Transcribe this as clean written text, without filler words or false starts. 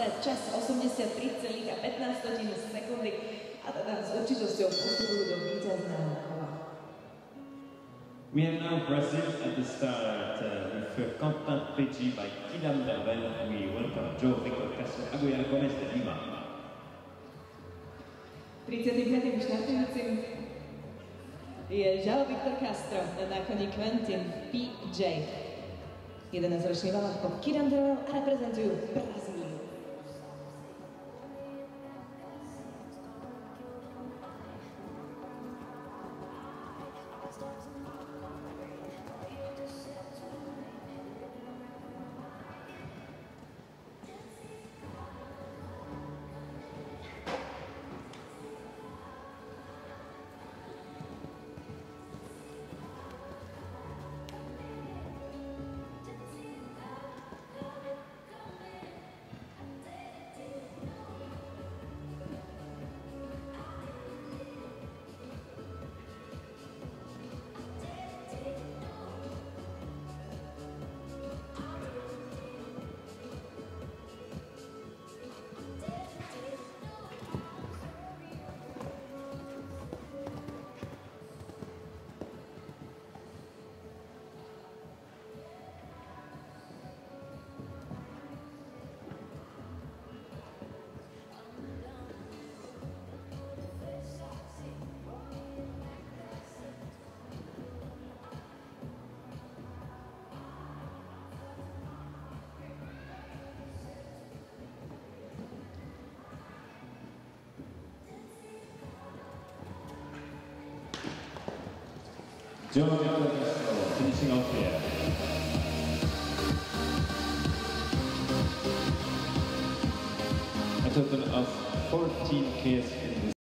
za čas 83,15 sekundy a teda s určitosťou postupujú do víťazného kola. We have now Brazil at the start with Quentin Peggi by Kylian Lervel. We welcome João Victor Castro Aguiar Gómez de Lima. 35. štartujúcim je João Victor Castro na koni Quentin Peggi. 11-ročný valach po Kylian Lervel a reprezentujú Brazíliu. João Victor Castro finishing off here. A total of 14 KS